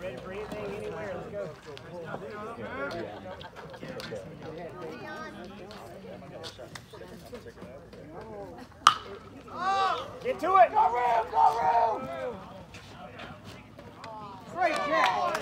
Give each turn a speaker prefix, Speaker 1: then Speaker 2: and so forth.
Speaker 1: ready for anything, anywhere? Let's go. Get to it! Go room! Go room! Great catch!